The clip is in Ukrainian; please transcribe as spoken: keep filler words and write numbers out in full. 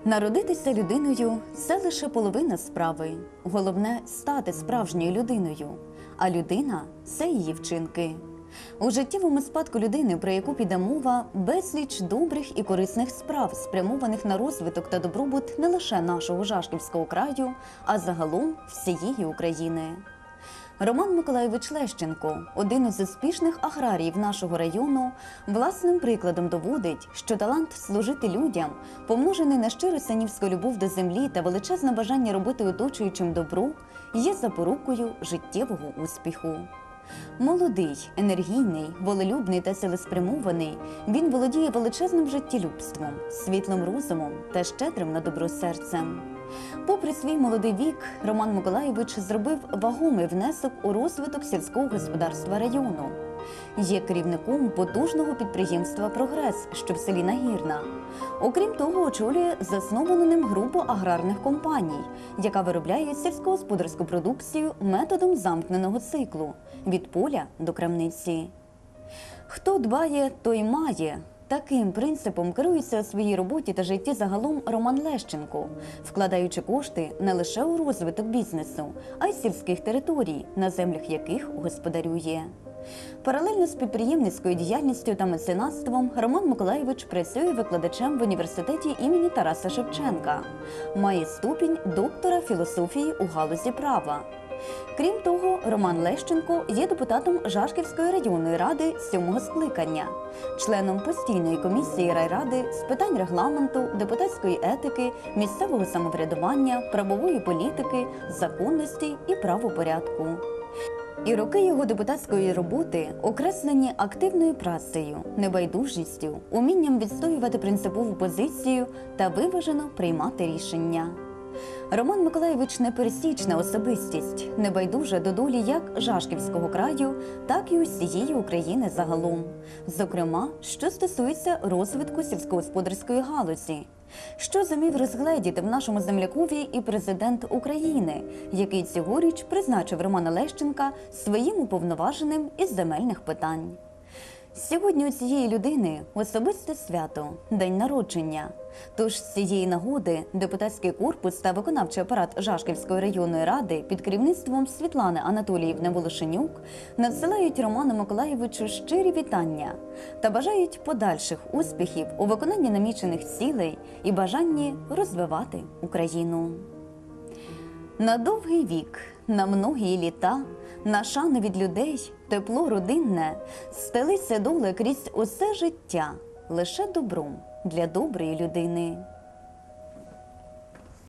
Народитися людиною – це лише половина справи. Головне – стати справжньою людиною. А людина – це її вчинки. У життєвому спадку людини, про яку піде мова, безліч добрих і корисних справ, спрямованих на розвиток та добробут не лише нашого Жашківського краю, а загалом всієї України. Роман Миколайович Лещенко, один із успішних аграріїв нашого району, власним прикладом доводить, що талант служити людям, помножений на щиру синівську любов до землі та величезне бажання робити оточуючим добро, є запорукою життєвого успіху. Молодий, енергійний, волелюбний та цілеспрямований, він володіє величезним життєлюбством, світлим розумом та щедрим на добро серцем. Попри свій молодий вік, Роман Миколайович зробив вагомий внесок у розвиток сільського господарства району. Є керівником потужного підприємства «Прогрес», що в селі Нагірна. Окрім того, очолює засновану ним групу аграрних компаній, яка виробляє сільськогосподарську продукцію методом замкненого циклу – від поля до крамниці. Хто дбає, той має. Таким принципом керується у своїй роботі та житті загалом Роман Лещенко, вкладаючи кошти не лише у розвиток бізнесу, а й сільських територій, на землях яких господарює. Паралельно з підприємницькою діяльністю та меценатством Роман Миколайович працює викладачем в університеті імені Тараса Шевченка. Має ступінь доктора філософії у галузі права. Крім того, Роман Лещенко є депутатом Жашківської районної ради сьомого скликання, членом постійної комісії райради з питань регламенту, депутатської етики, місцевого самоврядування, правової політики, законності і правопорядку. І роки його депутатської роботи окреслені активною працею, небайдужістю, умінням відстоювати принципову позицію та виважено приймати рішення. Роман Миколайович – непересічна особистість, небайдужа до долі як Жашківського краю, так і усієї України загалом. Зокрема, що стосується розвитку сільськогосподарської галузі. Що зумів розгледіти в нашому землякові і президент України, який цьогоріч призначив Романа Лещенка своїм уповноваженим із земельних питань. Сьогодні у цієї людини особисте свято – день народження. Тож з цієї нагоди депутатський корпус та виконавчий апарат Жашківської районної ради під керівництвом Світлани Анатоліївни Волошенюк надсилають Роману Миколайовичу щирі вітання та бажають подальших успіхів у виконанні намічених цілей і бажанні розвивати Україну. На довгий вік, на многії літа, на шану від людей, тепло родинне, стелиться доля крізь усе життя, лише добром для доброї людини.